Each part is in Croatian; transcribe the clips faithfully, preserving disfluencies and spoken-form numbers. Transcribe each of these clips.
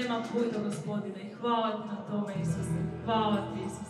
nema puta, Gospodine, i hvala ti na tome, Isuse, hvala ti, Isuse.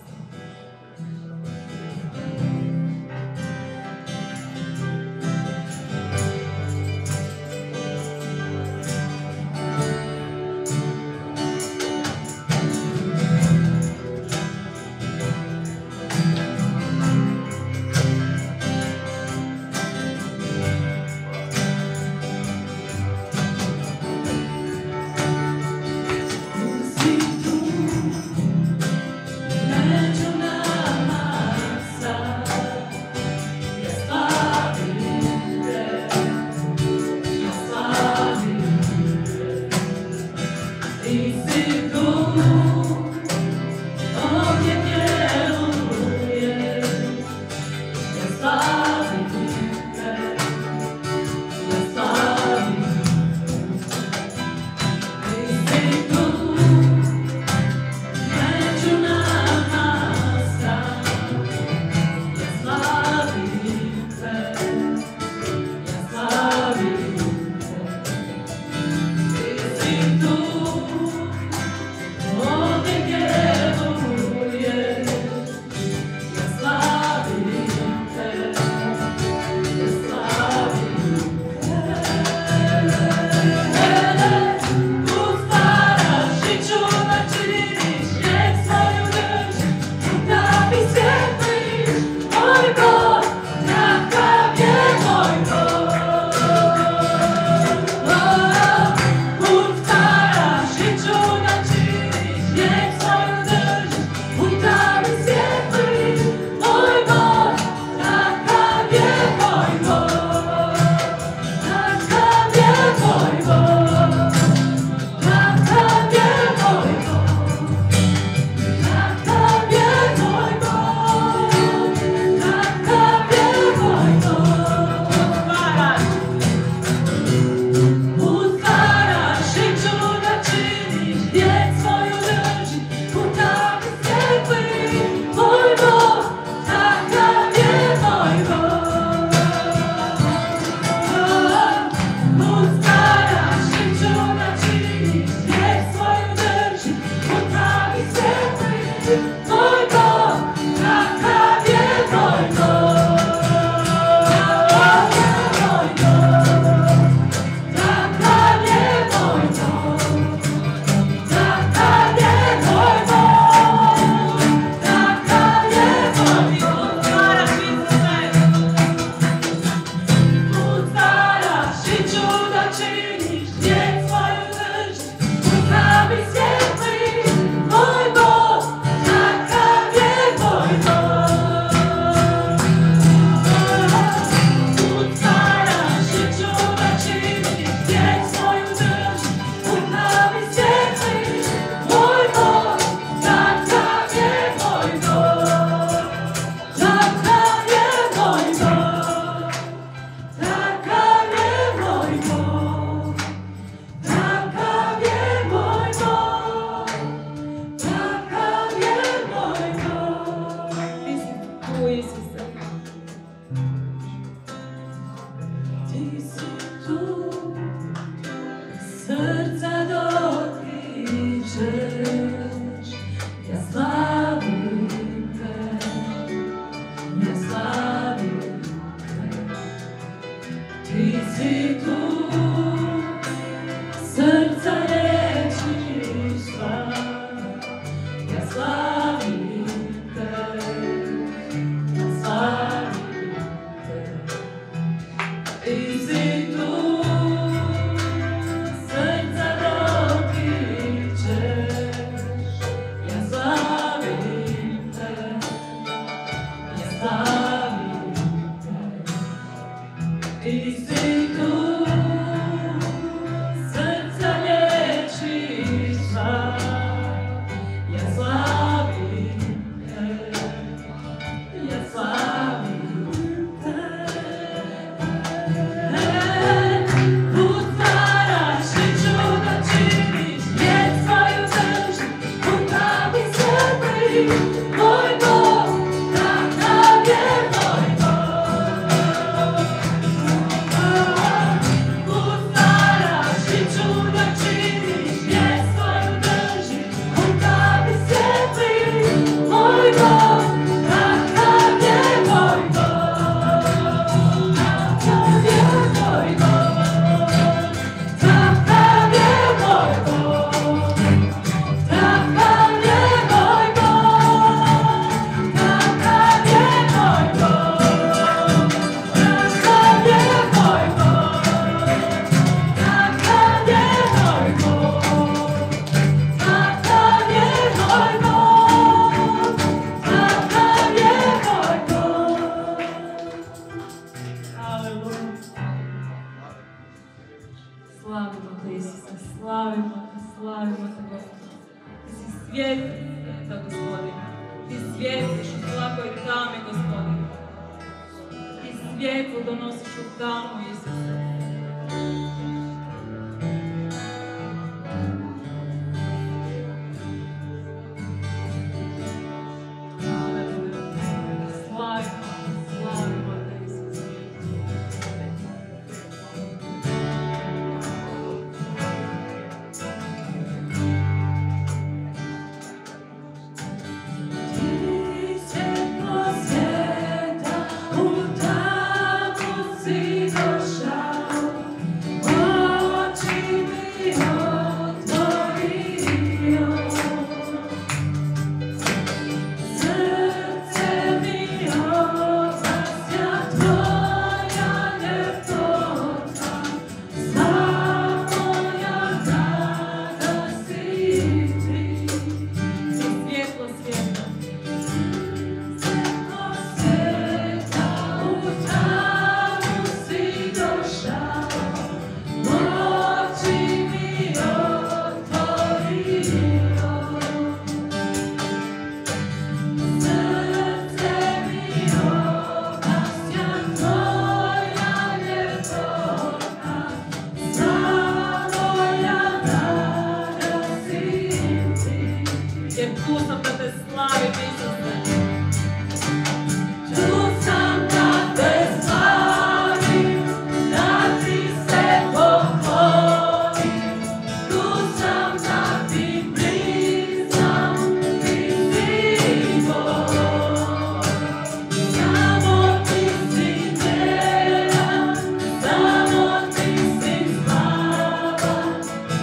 svijetliš svijeta, Gospodine. Ti svijetliš u svakoj tami, Gospodine. Ti svjetlo donosiš u tamu, Isuse.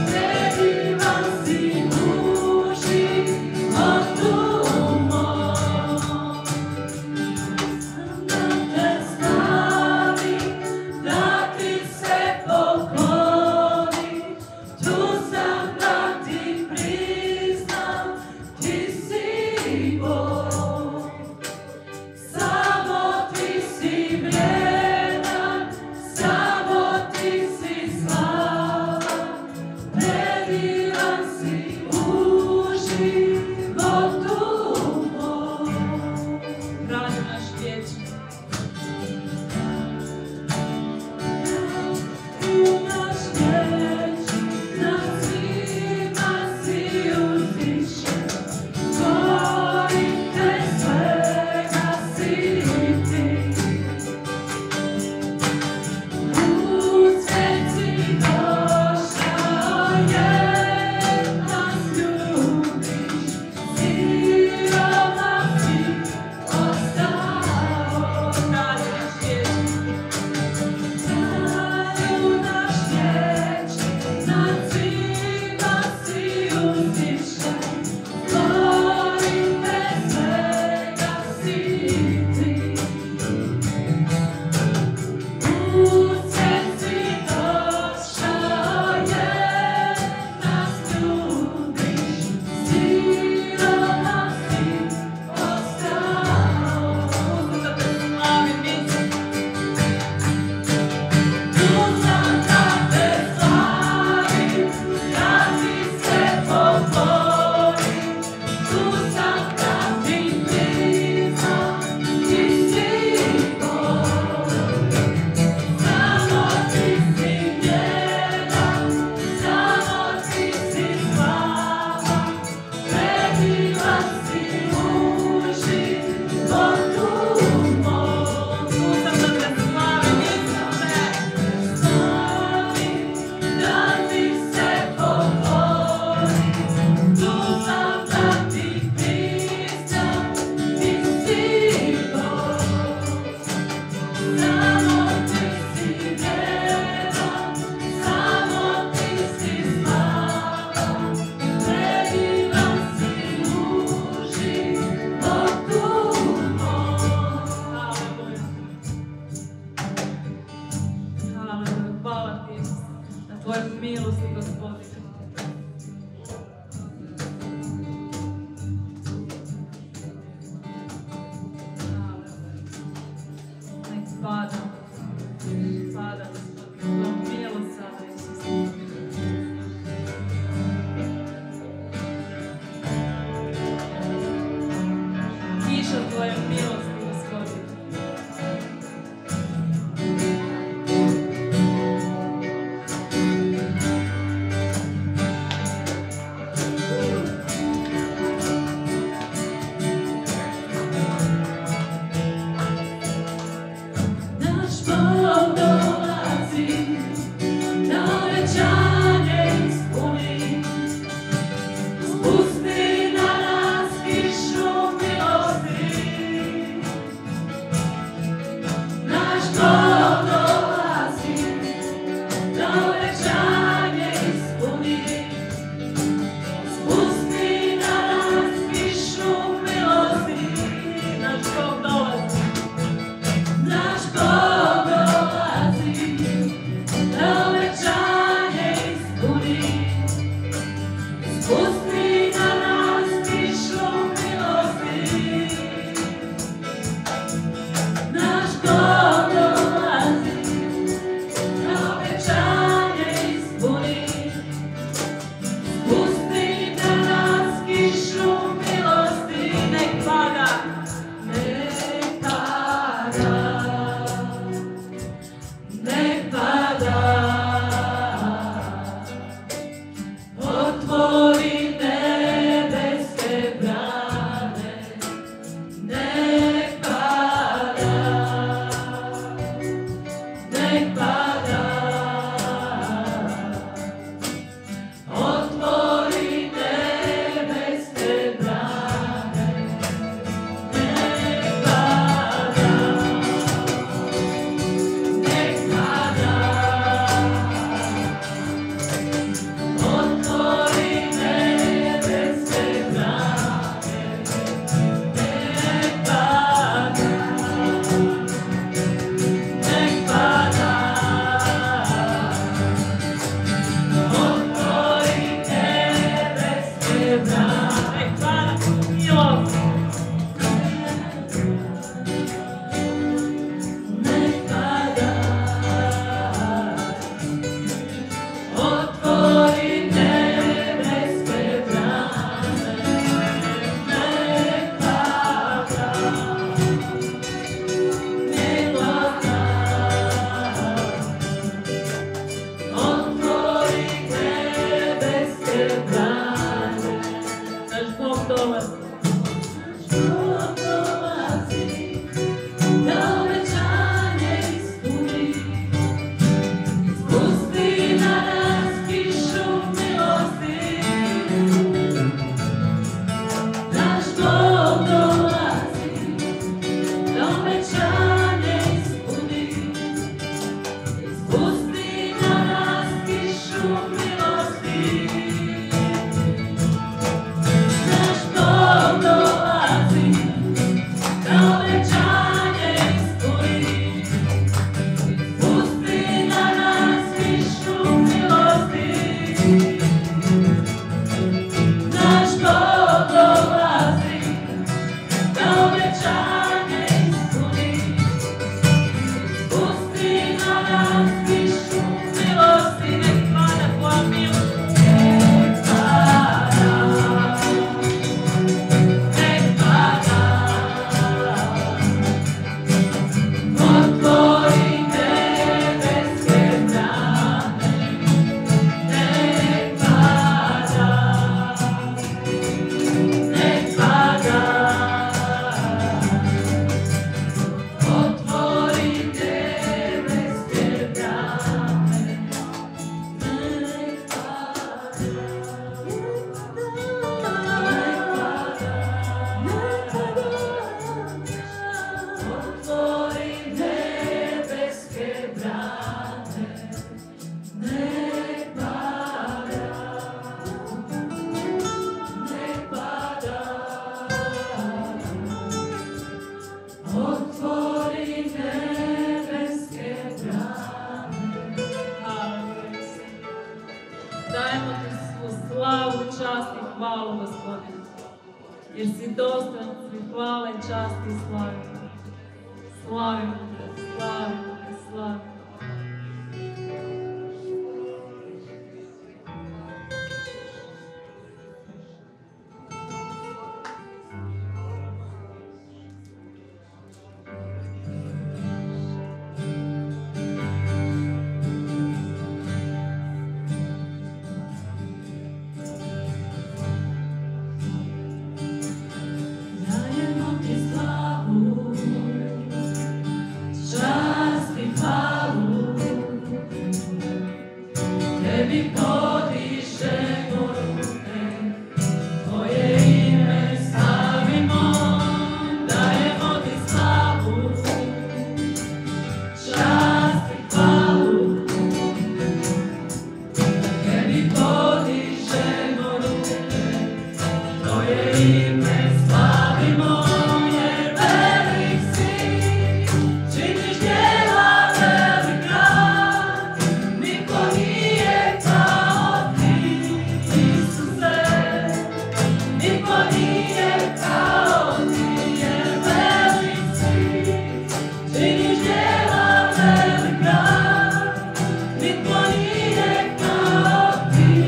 Oh jer si dostojan svi hvale, časti i slavi. Slavimo te, slavimo te, slavimo te.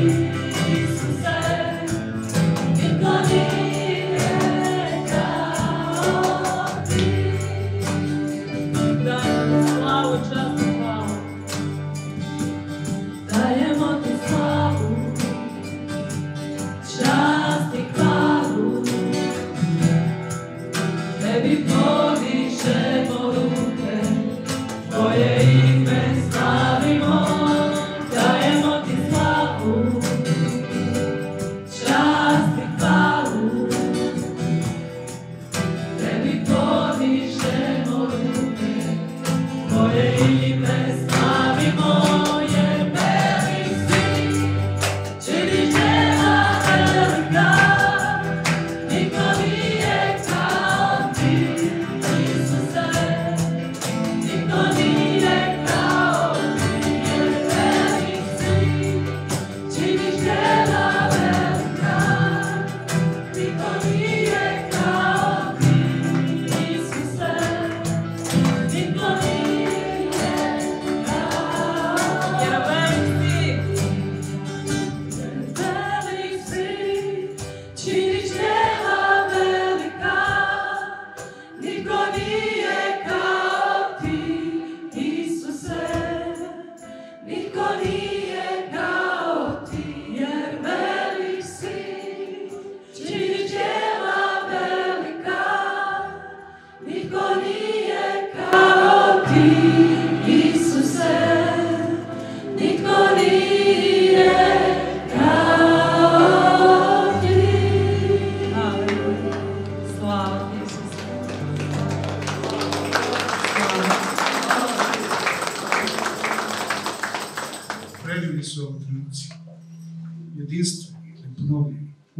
God.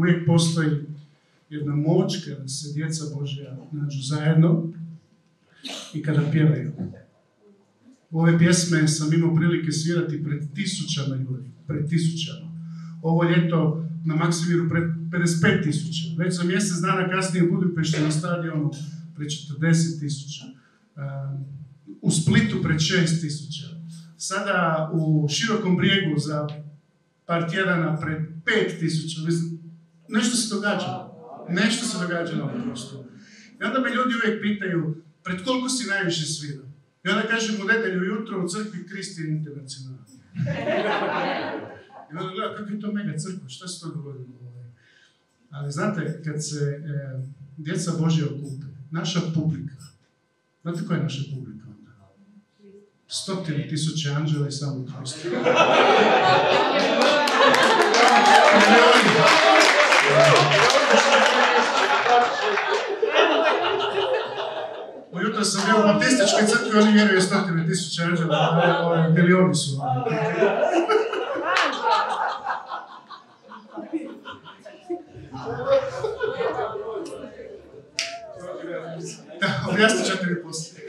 uvijek postoji jedna moć kada se djeca Božja nađu zajedno i kada pjevaju. Ove pjesme sam imao prilike svirati pred tisućama ljudi, pred tisućama. Ovo ljeto na Maksimiru pred pedeset pet tisuća. Već za mjesec dana kasnije u Budimpešti na stadionu pred četrdeset tisuća. U Splitu pred šest tisuća. Sada u Širokom Brijegu za par tjedana pred pet tisuća. Nešto se događa. Nešto se događa na ovom prostoru. I onda me ljudi uvijek pitaju, pred koliko si najviše svirao? I onda kažem u nedjelju jutro u crkvi Kristi Internacional. I onda gleda, kako je to mega crkva, šta se to dogodilo? Ali znate, kad se e, djeca Božja okupe, naša publika, znate koja je naša publika onda? Stotine tisuće anđela i samo Kristi. Ujutro sam bio u baptističkoj crkvi, oni vjeruju stotine tisuće anđela, milioni su. Da, objasnit ćete mi poslije.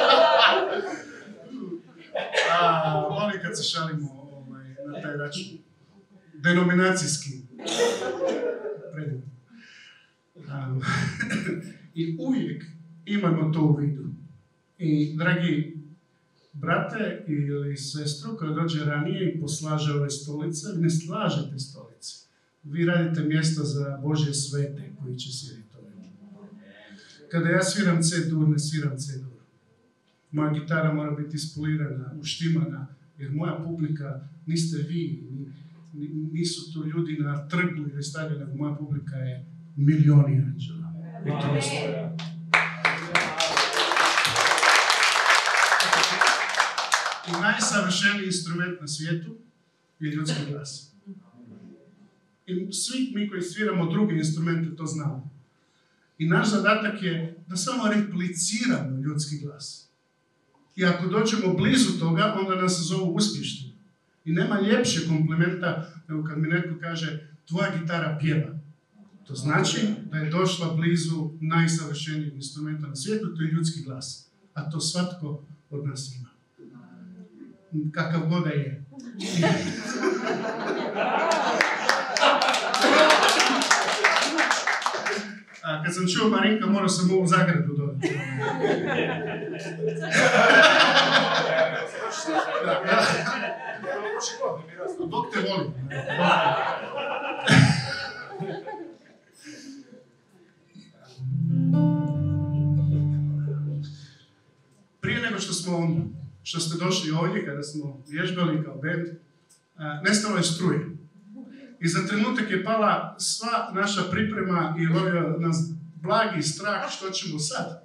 A, volim kad se šalimo ovaj, na taj račun. Denominacijski. Predivno. Um, I uvijek imamo to u vidu. I, dragi brate ili sestru koja dođe ranije i poslaže ove stolice, vi ne slažete stolice. Vi radite mjesta za Božje svete koji će svirati ovdje. Kada ja sviram C-dur, ne sviram C-dur. Moja gitara mora biti ispolirana, uštimana, jer moja publika niste vi, nisu tu ljudi na trgu ili stadionu, nego moja publika je milioni anđela. I to je sve. I najsavršeniji instrument na svijetu je ljudski glas. I svi mi koji sviramo druge instrumente to znamo. I naš zadatak je da samo repliciramo ljudski glas. I ako dođemo blizu toga, onda nas zovu uspješni. I nema ljepše komplimenta nego kad mi netko kaže tvoja gitara pjeva. To znači da je došla blizu najsavršenijeg instrumenta na svijetu, to je ljudski glas. A to svatko od nas ima. Kakav god da je. A kad sam čuo Marinka, morao sam ovu zagradu dodati. Bog te voli. Prije nego što smo, što ste došli ovdje, kada smo vježbali kao band, nestalo je struje. I za trenutak je pala sva naša priprema i lovio nas blagi strah što ćemo sad.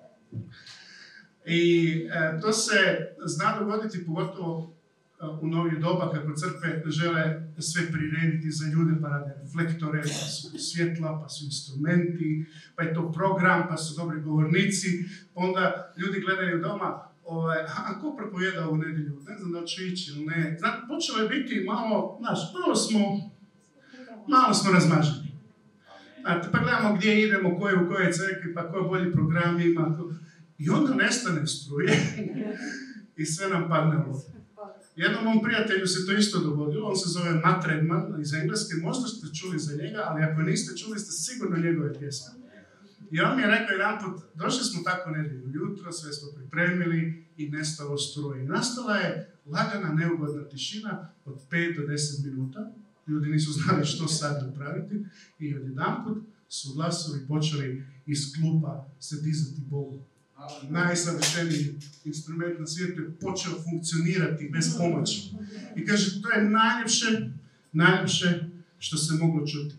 I e, to se zna dogoditi pogotovo e, u novije doba kako crkve žele sve prirediti za ljude, pa rade reflektore, pa su svjetla, pa su instrumenti, pa je to program, pa su dobri govornici, pa onda ljudi gledaju doma, ovaj, a ko propovjeda u nedjelju, ne znam da će ići ili ne. Znači, počelo je biti malo, znaš, malo smo Malo smo razmaženi. Znate, pa gledamo gdje idemo, ko je u kojoj crkvi, pa koji bolji program ima. Ko... I onda nestane struje i sve nam padne u vodu. Jednom mom prijatelju se to isto dogodilo, on se zove Matt Redman iz Engleske, možda ste čuli za njega, ali ako niste čuli ste sigurno njegove pjesme. I on mi je rekao jedan put, došli smo tako nedjelju jutro, sve smo pripremili i nestalo struje. I nastala je lagana, neugodna tišina od pet do deset minuta. Ljudi nisu znali što sad napraviti i odjedanput su glasovi počeli iz klupa se dizati Bogu. Najsavršeniji instrument na svijetu je počeo funkcionirati bez pomoći. I kaže, to je najljepše, najljepše što se moglo čuti.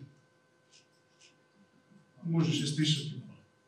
Možeš je stišati.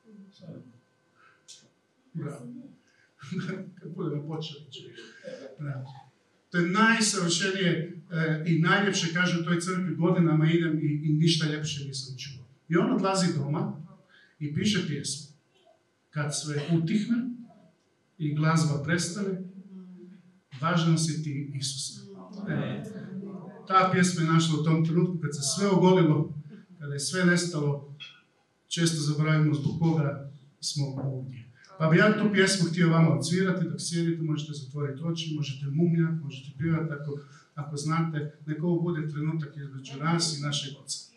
Bravo. Kad budemo počeli. Bravo. To je najsavršenije e, i najljepše, kaže u toj crkvi, godinama idem i, i ništa ljepše nisam čuo. I on odlazi doma i piše pjesmu. Kad sve utihne i glazba prestane, važan si ti, Isuse. E, ta pjesma je našla u tom trenutku kad se sve ogolilo kada je sve nestalo, često zaboravimo zbog koga smo ovdje. Pa bi ja tu pjesmu htio vama odsvirati, dok sjedite možete zatvoriti oči, možete mumljati, možete pjevati ako, ako znate, neka ovo bude trenutak između nas i našeg Oca.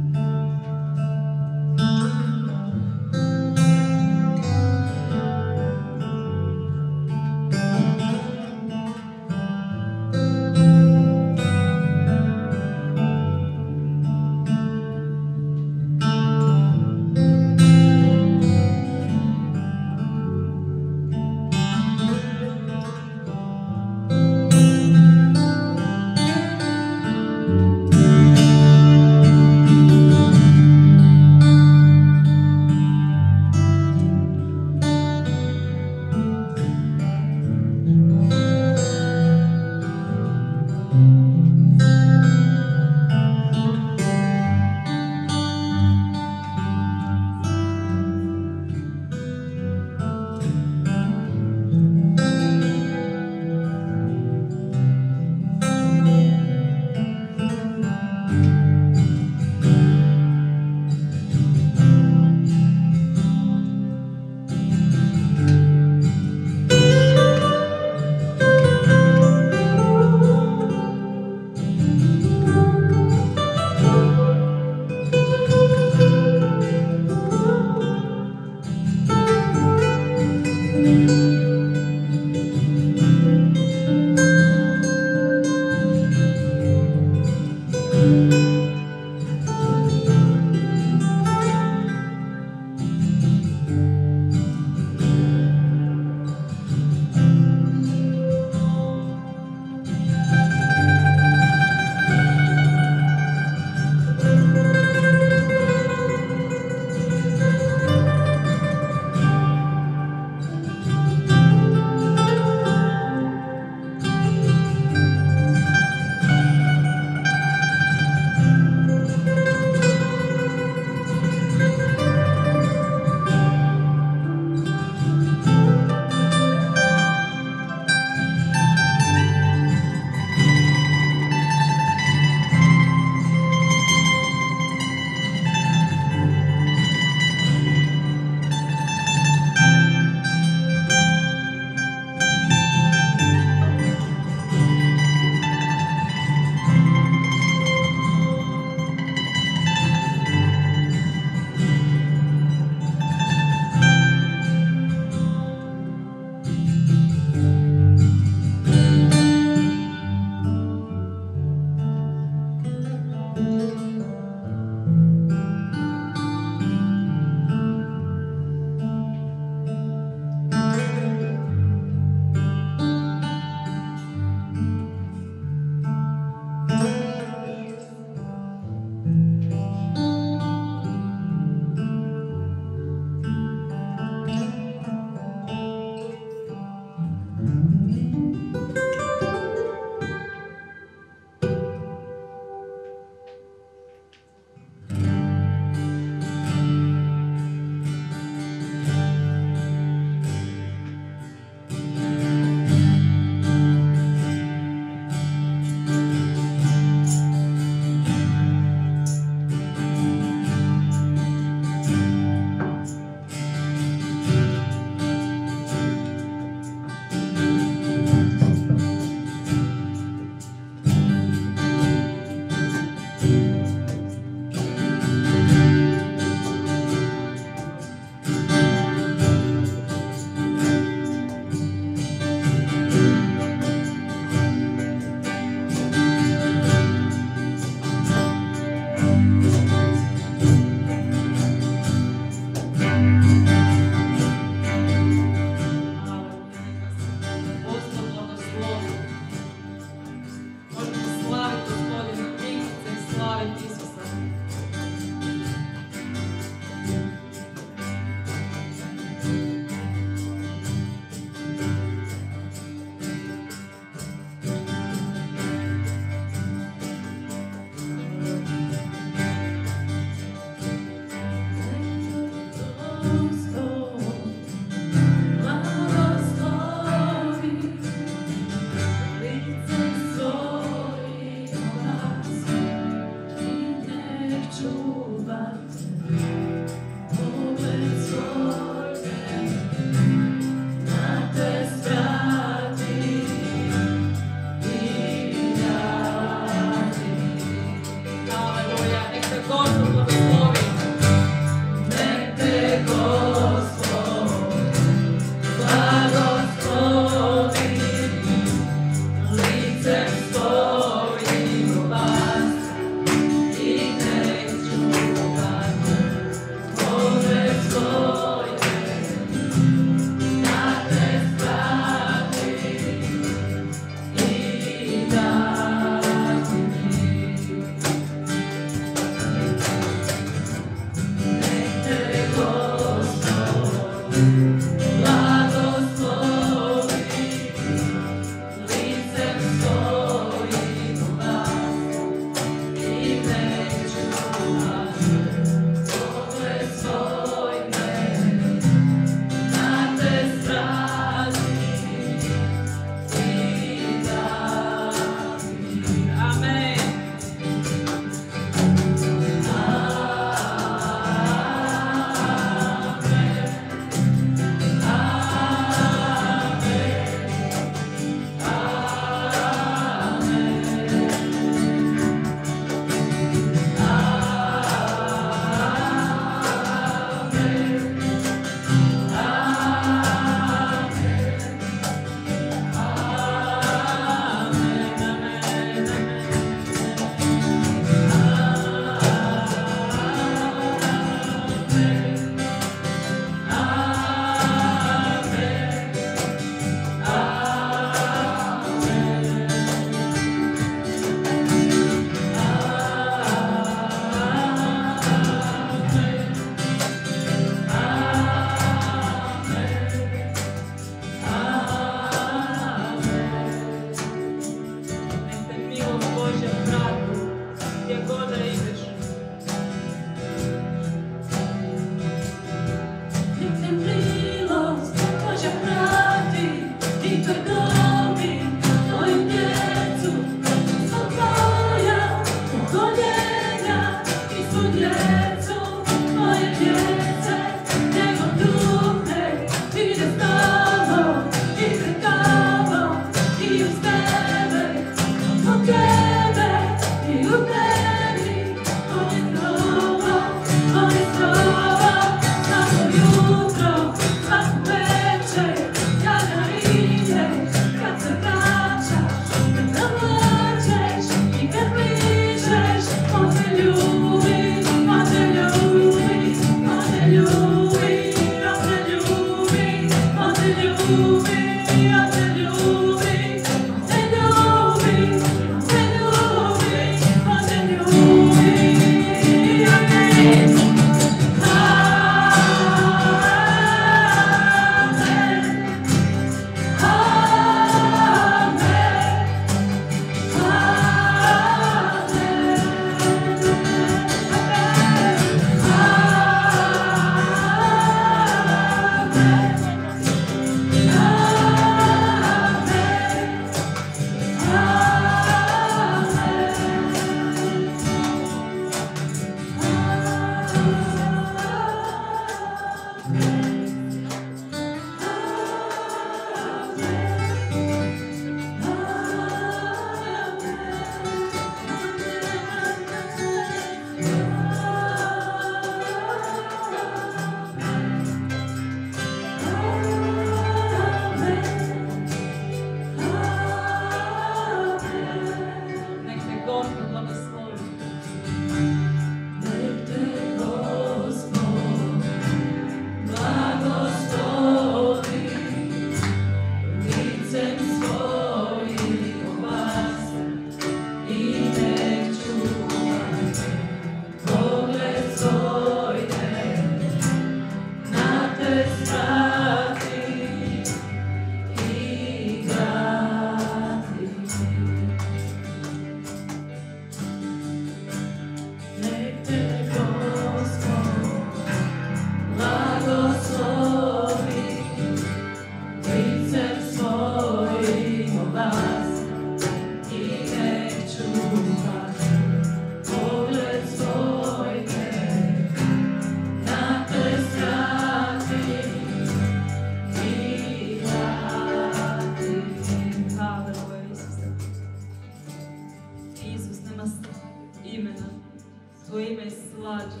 Tvoje ime je slađe,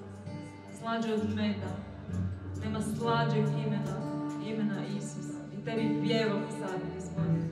slađe od meda. Nema slađeg imena, imena Isus. I tebi pjevamo sad, Gospodine.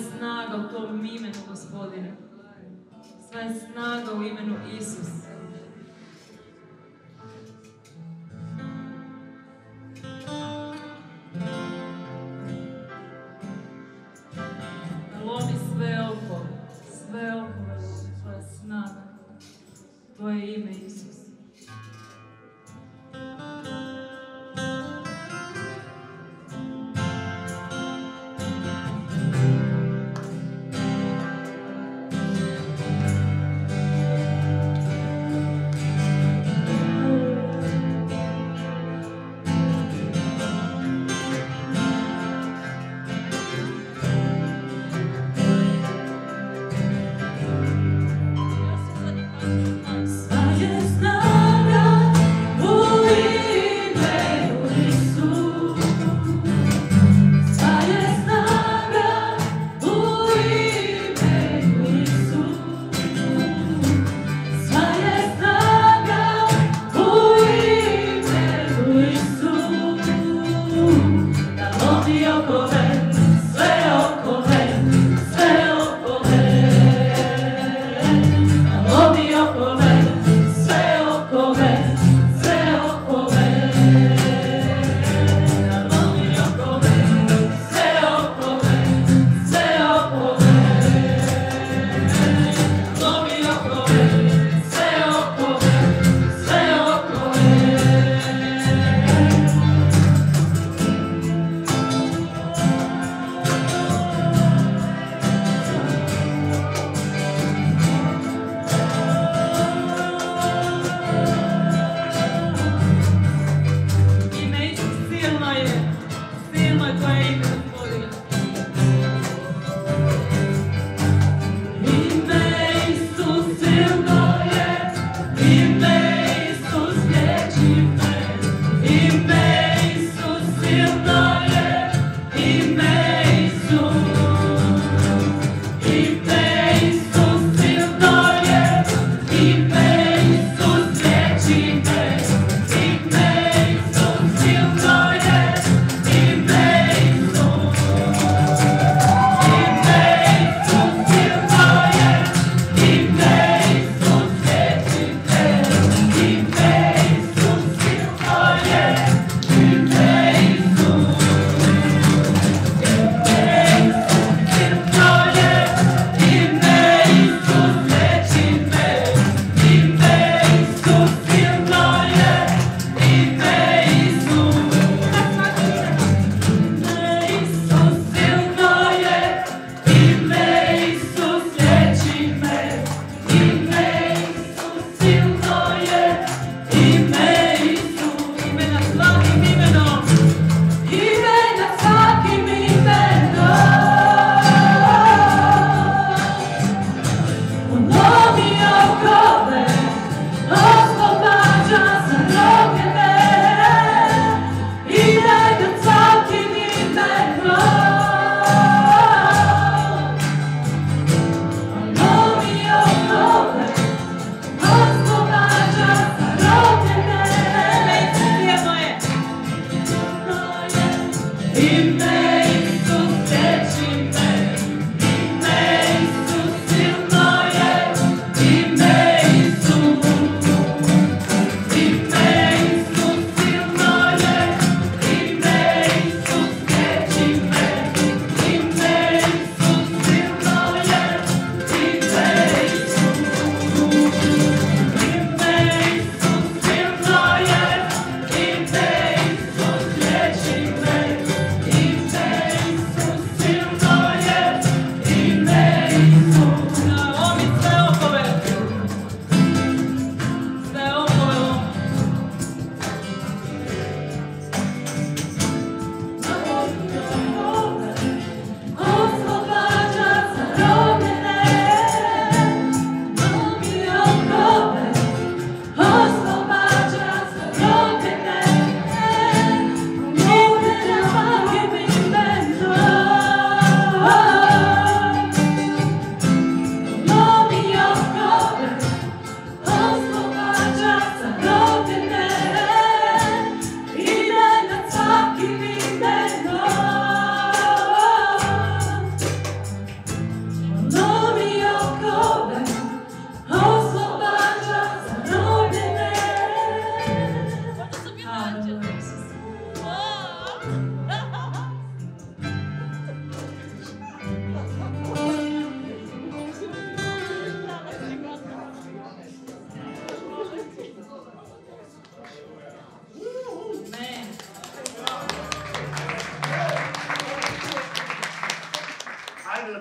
snaga u tom imenu, Gospodine. Sva je snaga u imenu Isus. Lomi sve oko, sve oko, tvoja snaga, tvoje ime, Isus.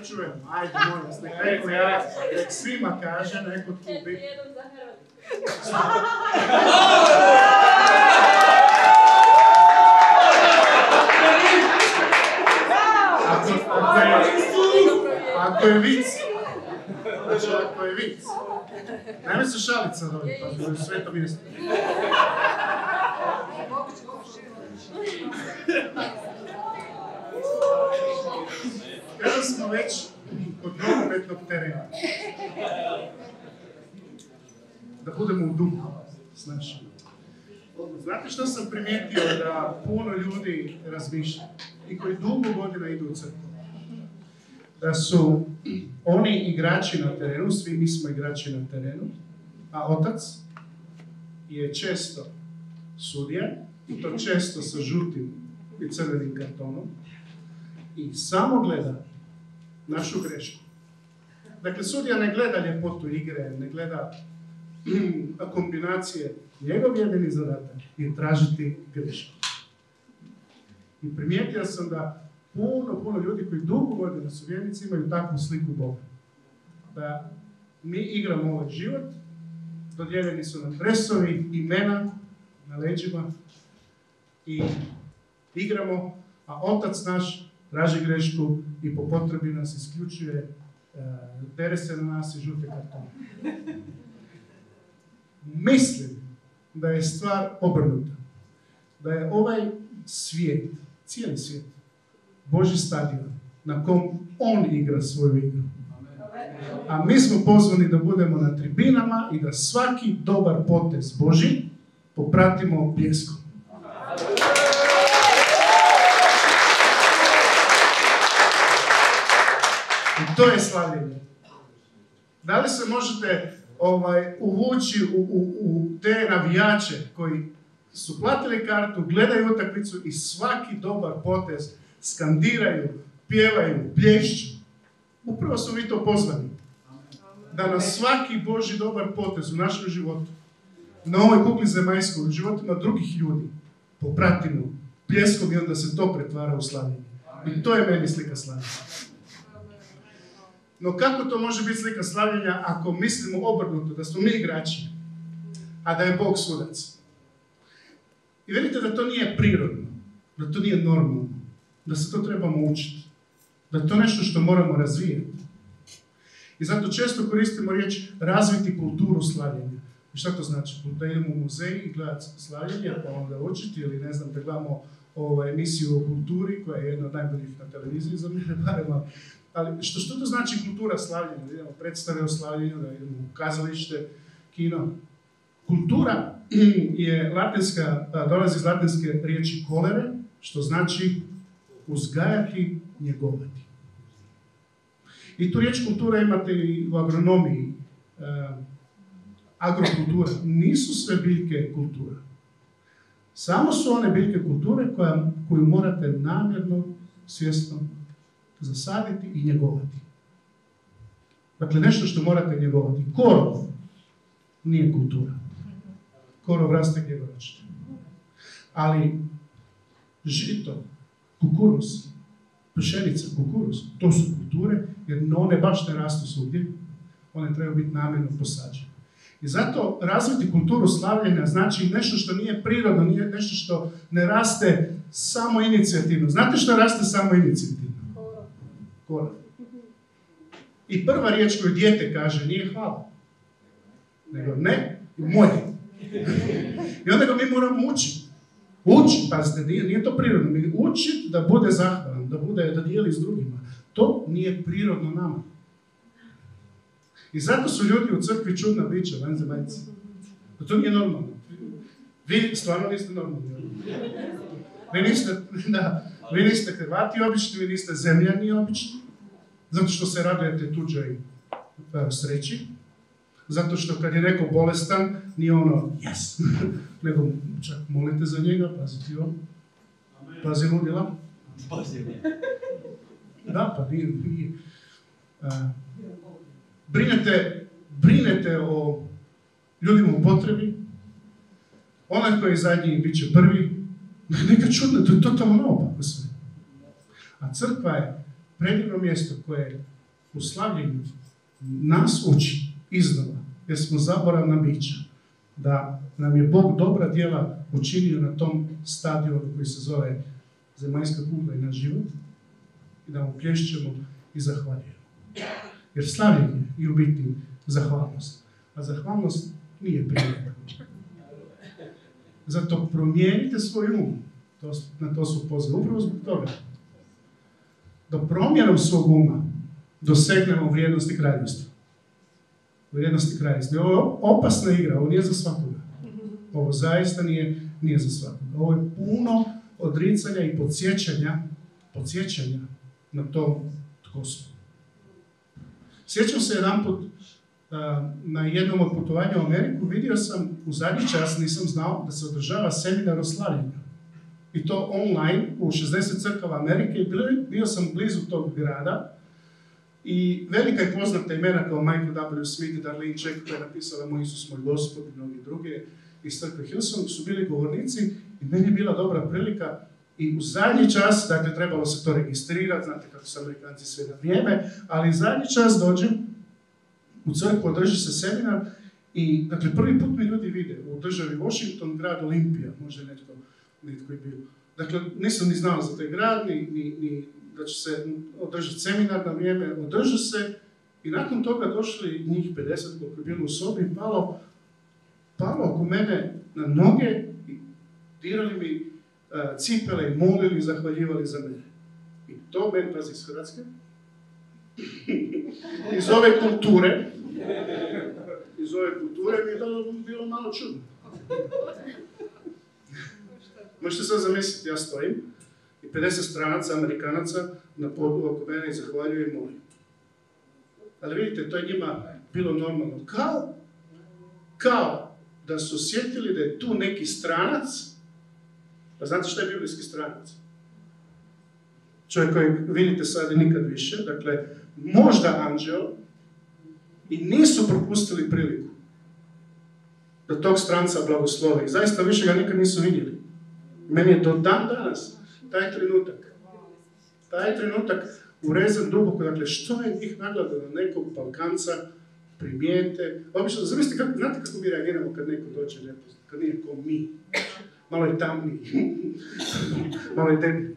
da čujem. Ajde, molim vas, nek neko ja, nek svima kaže, neko tu bi. Ako, ako, je, ako je vic, znači ako je vic, nemoj se šalit sad ovdje, pa je sveto mjesto. Kada smo već kod nogometnog terena, da budemo u duhu, znači. Znate što sam primijetio da puno ljudi razmišlja i koji dugo godina idu u crkvu? Da su oni igrači na terenu, svi mi smo igrači na terenu, a otac je često sudija, i to često sa žutim i crvenim kartonom, i samo gleda našu grešku. Dakle, sudija ne gleda ljepotu igre, ne gleda kombinacije. Njegov jedini zadatak je tražiti grešku. I primijetio sam da puno, puno ljudi koji dugo godina su vjernici imaju takvu sliku Boga. Da mi igramo ovaj život, dodijeljeni su nam dresovi, imena na leđima i igramo, a otac naš traži grešku i po potrebi nas isključuje, dere se na nas i žute kartone. Mislim da je stvar obrnuta. Da je ovaj svijet, cijeli svijet, Božji stadion na kom on igra svoju igru. A mi smo pozvani da budemo na tribinama i da svaki dobar potez Božji popratimo pljeskom. I to je slavljenje. Da li se možete ovaj, uvući u, u, u te navijače koji su platili kartu, gledaju utakmicu i svaki dobar potez skandiraju, pjevaju, plješću? Upravo smo mi to pozvani. Da na svaki Božji dobar potez u našem životu, na ovoj kugli zemaljskoj, u životima drugih ljudi, popratimo pljeskom i onda se to pretvara u slavljenje. I to je meni slika slavljenja. No kako to može biti slika slavljenja ako mislimo obrnuto, da smo mi igrači, a da je Bog sudac? I vidite da to nije prirodno, da to nije normalno, da se to trebamo učiti, da je to nešto što moramo razvijati. I zato često koristimo riječ razviti kulturu slavljenja. I šta to znači? Da idemo u muzej i gledati slavljenje, pa onda učiti, ili ne znam, da gledamo ovu emisiju o kulturi, koja je jedna od najboljih na televiziji za mene, barem. Ali što, što to znači kultura slavljenja? Da idemo predstave o slavljenju, da idemo u kazalište, kino. Kultura je latinska, dolazi iz latinske riječi kolere, što znači uzgajati, njegovati. I tu riječ kultura imate i u agronomiji. E, agrokultura. Nisu sve biljke kultura. Samo su one biljke kulture koja, koju morate namjerno, svjesno zasaditi i njegovati. Dakle, nešto što morate njegovati. Korov nije kultura. Korov raste gdje ga hoćete. Ali žito, kukuruz, pšenica, kukuruz, to su kulture, jer one baš ne rastu svugdje. One trebaju biti namjerno posađene. I zato razviti kulturu slavljenja znači nešto što nije prirodno, nije nešto što ne raste samo inicijativno. Znate što raste samo inicijativno? Korov. I prva riječ koju dijete kaže nije hvala, nego ne, moje. I onda ga mi moramo učiti. Učiti, pazite, nije, nije to prirodno. Mi učiti da bude zahvalan, da bude, da dijeli s drugima. To nije prirodno nama. I zato su ljudi u crkvi čudna bića, vanzemaljci. To nije normalno. Vi stvarno niste normalni. Vi niste, da, vi niste Hrvati obični, vi niste zemljani obični. Zato što se radujete tuđoj sreći. Zato što kad je neko bolestan, nije ono, yes, nego čak molite za njega, pazite on. Pazi ludila. Da, pa nije, nije. Uh, brinete, brinete o ljudima u potrebi. Onaj koji je zadnji bit će prvi. Neka čudno, to je totalno naopako sve. A crkva je predivno mjesto koje u slavljenju nas uči iznova, jer smo zaboravna bića, da nam je Bog dobra djela učinio na tom stadionu koji se zove zemaljska kugla i naš život, i da mu plješćemo i zahvaljujemo. Jer slavljenje je u biti zahvalnost, a zahvalnost nije prijedlog. Zato promijenite svoj um, to, na to su pozve, upravo zbog toga. Do promjenom svog uma dosegnemo vrijednosti kraljevstva. Vrijednosti kraljevstva. Ovo je opasna igra, ovo nije za svakoga. Ovo zaista nije, nije za svakoga. Ovo je puno odricanja i podsjećanja, podsjećanja na to tko smo. Sjećam se jedanput uh, na jednom od putovanja u Ameriku, vidio sam u zadnji čas, nisam znao, da se održava seminar o slavljenju. I to online u šezdeset crkava Amerike. Bio, bio sam blizu tog grada i velika i poznata imena kao Michael W. Smith i Darlene Check, koja je napisala Moj Isus, moj Gospod i mnogi druge iz crkve Hillsong, su bili govornici i meni je bila dobra prilika. I u zadnji čas, dakle, trebalo se to registrirati, znate kako su Amerikanci sve na vrijeme, ali u zadnji čas dođem u crkvu, održi se seminar i, dakle, prvi put mi ljudi vide u državi Washington, grad Olimpija, možda netko, netko je bio. Dakle, nisam ni znao za taj grad, ni, ni, ni da će se održati seminar na vrijeme, održu se i nakon toga došli njih pedeset koliko je bilo u sobi, palo, palo oko mene na noge i dirali mi cipele i molili i zahvaljivali za mene. I to meni, pazi, iz Hrvatske, iz ove kulture, iz ove kulture mi je to bilo malo čudno. Možete sad zamisliti, ja stojim i pedeset stranaca, Amerikanaca na podu oko mene i zahvaljuju i molim. Ali vidite, to je njima bilo normalno. Kao, kao da su osjetili da je tu neki stranac. Pa znate šta je biblijski stranac? Čovjek kojeg vidite sad i nikad više, dakle, možda anđeo, i nisu propustili priliku da tog stranca blagoslove. I zaista više ga nikad nisu vidjeli. Meni je do dan danas taj trenutak, taj trenutak urezan duboko, dakle, što je njih nagleda na nekog Balkanca primijete. Obično, zamislite, kako, znate kako mi reagiramo kad neko dođe nepoznat, kad nije ko mi. Malo je tamniji, malo je deblji,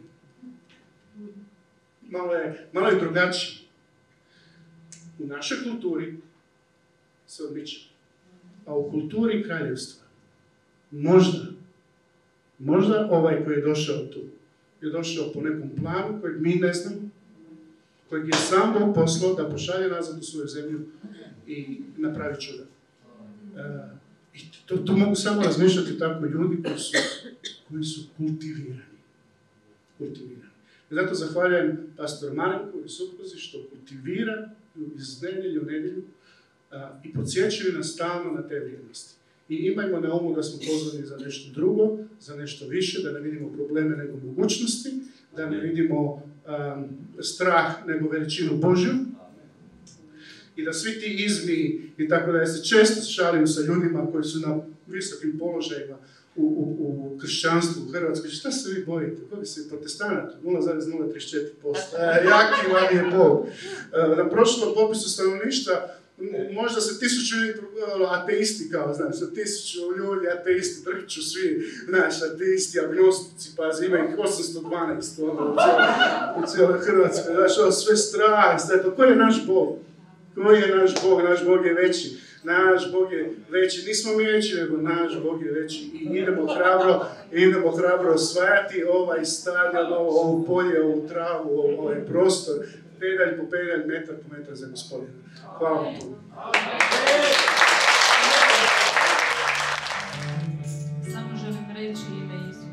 malo je, malo je drugačiji. U našoj kulturi se odmiče, a u kulturi kraljevstva možda, možda ovaj koji je došao tu, je došao po nekom planu kojeg mi ne znamo, kojeg je sam Bog poslao da pošalje nazad u svoju zemlju i napravi čuda. Uh, I to, to mogu samo razmišljati tako ljudi koji su, koji su kultivirani. Kultivirani. I zato zahvaljujem pastoru Marenku i supruzi što kultivira iz nedjelju u nedjelju a, i podsjećaju nas stalno na te vrijednosti. I imajmo na umu da smo pozvani za nešto drugo, za nešto više, da ne vidimo probleme nego mogućnosti, da ne vidimo a, strah nego veličinu Božju. I da svi ti izmi i tako da se često šalim sa ljudima koji su na visokim položajima u, u, u kršćanstvu u Hrvatskoj. Šta se vi bojite? Koji se protestanata? nula zarez nula trideset četiri posto. E, jaki vam je Bog. E, na prošlom popisu stanovništva možda se tisuću ateisti, kao, znaš, sa tisuću ljudi ateisti, drhću svi, znaš, ateisti, agnostici, pazi, ima ih osamsto dvanaest ono, u cijeloj Hrvatskoj, znaš, ovo sve strah, znači, koji je naš Bog? Koji je naš Bog? Naš Bog je veći. Naš Bog je veći. Nismo mi veći, nego naš Bog je veći. I idemo hrabro, idemo hrabro osvajati ovaj stadion, ovo, ovo polje, ovu travu, ovo, ovaj prostor. Pedalj po pedalj, metar po metar za Gospodina. Hvala vam puno. Samo želim reći ime Isusa.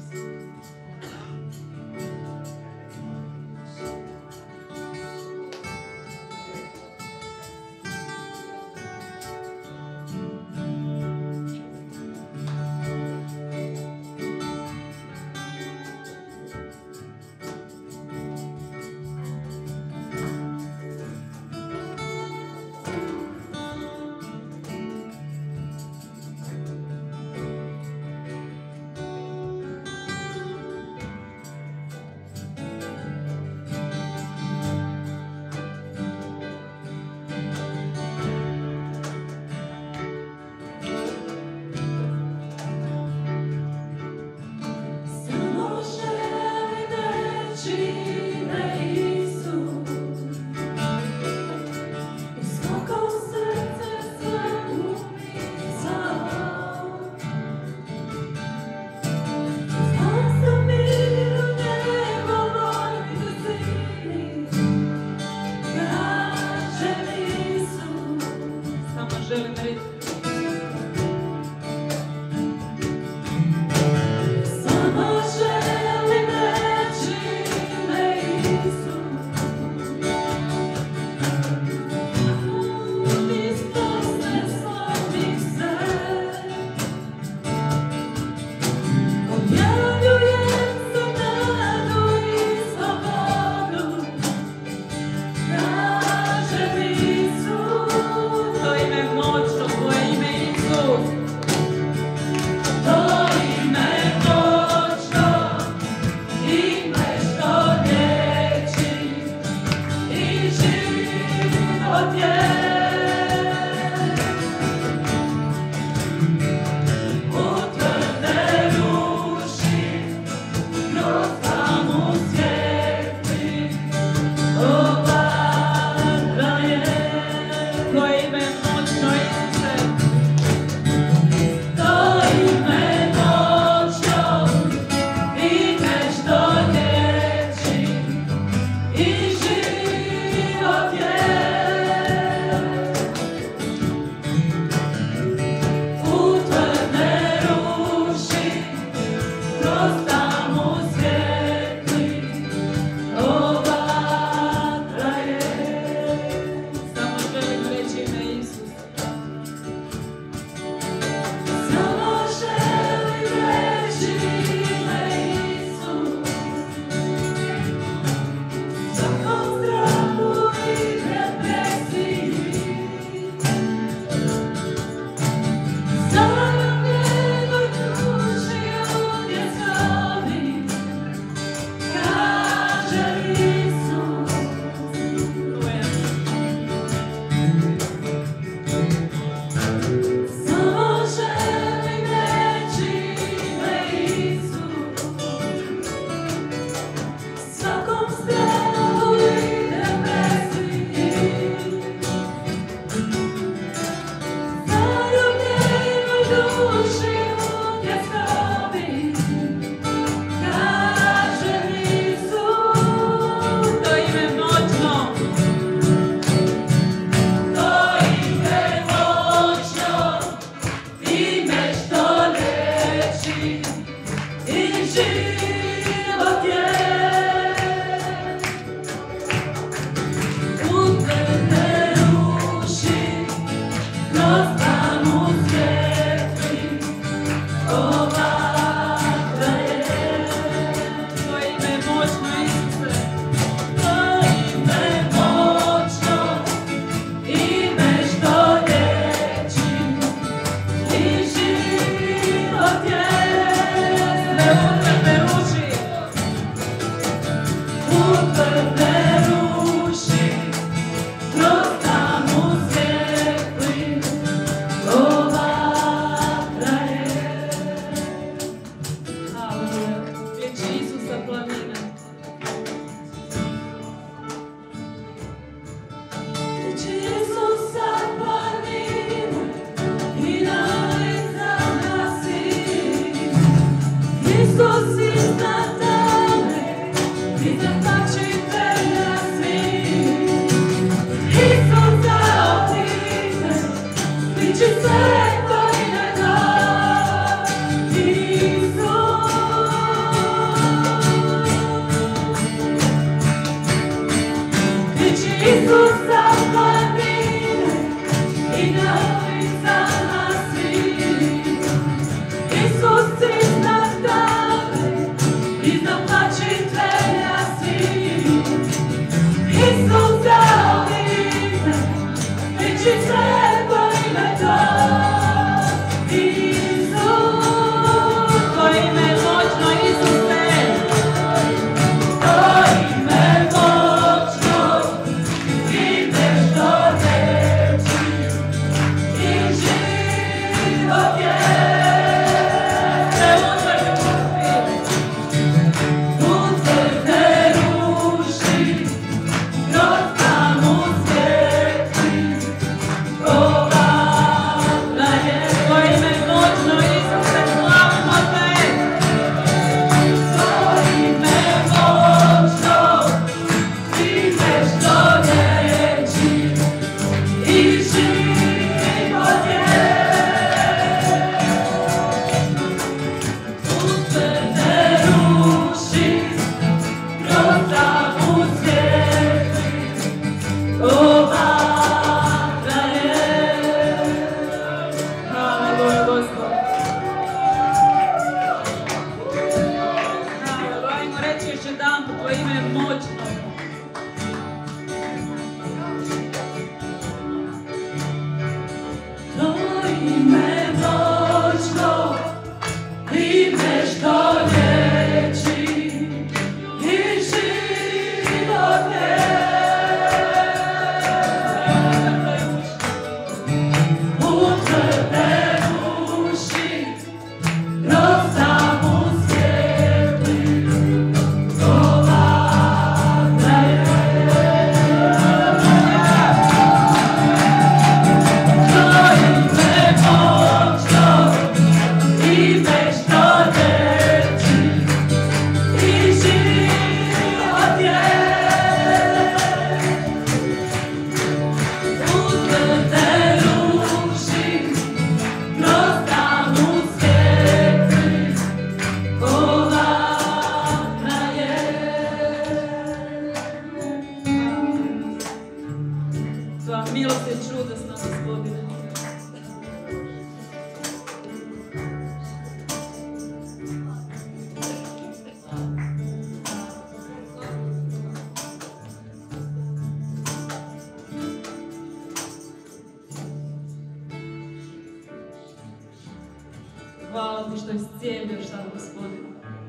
Hvala ti što iscijeljaš sad, Gospodine.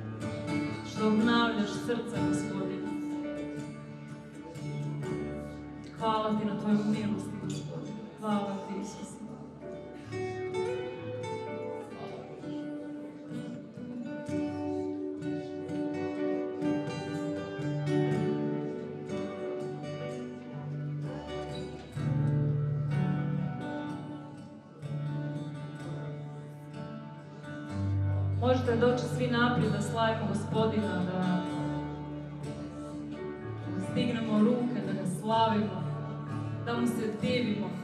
Što obnavljaš srca, Gospodine. Hvala ti na tvojoj milosti, Gospodine. Hvala ti, Isuse. Možete doći svi naprijed da slavimo Gospodina, da stignemo ruke, da ga slavimo, da mu se divimo.